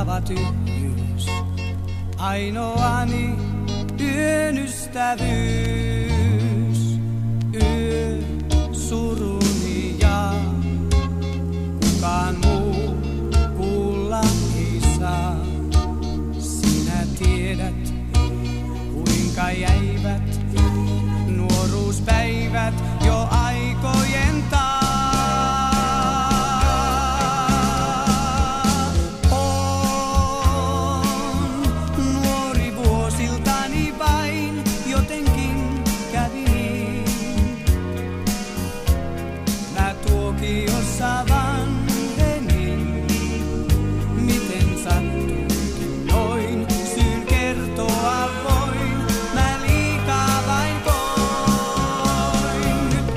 valtava tyhjyys, ainoani yön ystävyys, yö suruni ja kukaan muu kuulla ei saa. Sinä tiedät, kuinka jäivät nuoruuspäivät jo aikojen taa. On nuori vuosiltani vain, jotenkin kävi niin. Mä tuokiossa vanhenin, miten sattuikin noin, syyn kertoa voin. Mä liikaa vain koin. Nyt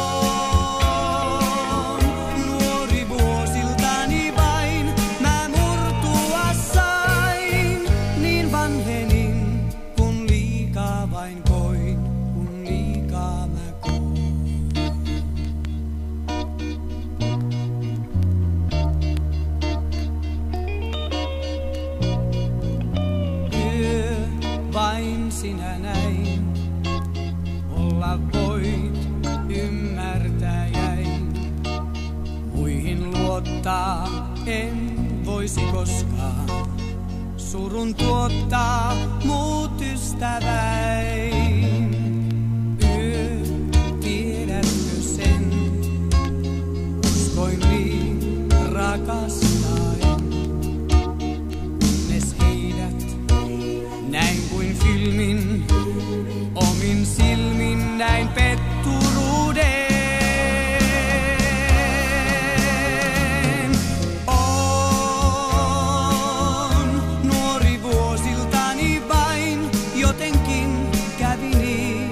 on nuori vuosiltani vain, mä murtua sain. Niin vanhenin, kun liikaa vain koin, kun liikaa mä koin. Yö vain sinä näin, olla voit, ymmärtää jäin. Muihin luottaa en voisi koskaan, surun tuottaa muut ystäväin. Yö, tiedätkö sen, uskoin niin rakastaen, kunnes heidät näin kuin filmin, omin silmin näin petturuuden. On nuori vuosiltani vain, jotenkin kävi niin.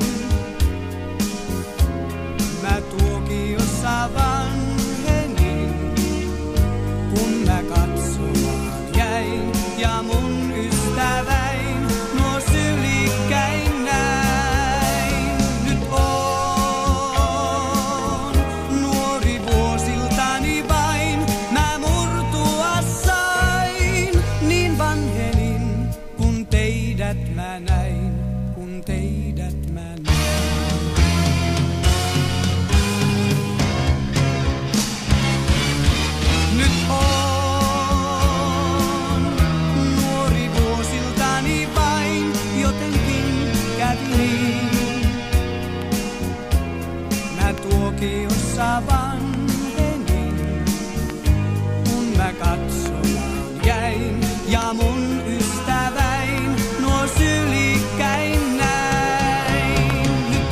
Mä tuokiossa vanhenin, kun mä katsomaan jäin ja mun ystäväin nuo sylikkäin näin. Nyt on nuori vuosiltani vain, mä murtua sain. Niin vanhenin, kun teidät mä näin, kun teidät mä näin. Nyt on nuori vuosiltani vain, jotenkin kävi niin. Mä tuokiossa vanhenin, kun mä katsomaan jäin ja mun ystäväin nuo sylikkäin näin. Nyt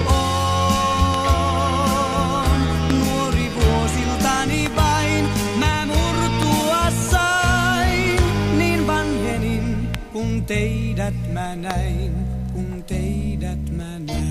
on nuori vuosiltani vain, mä murtua sain. Niin vanhenin, kun teidät mä näin, kun teidät mä näin.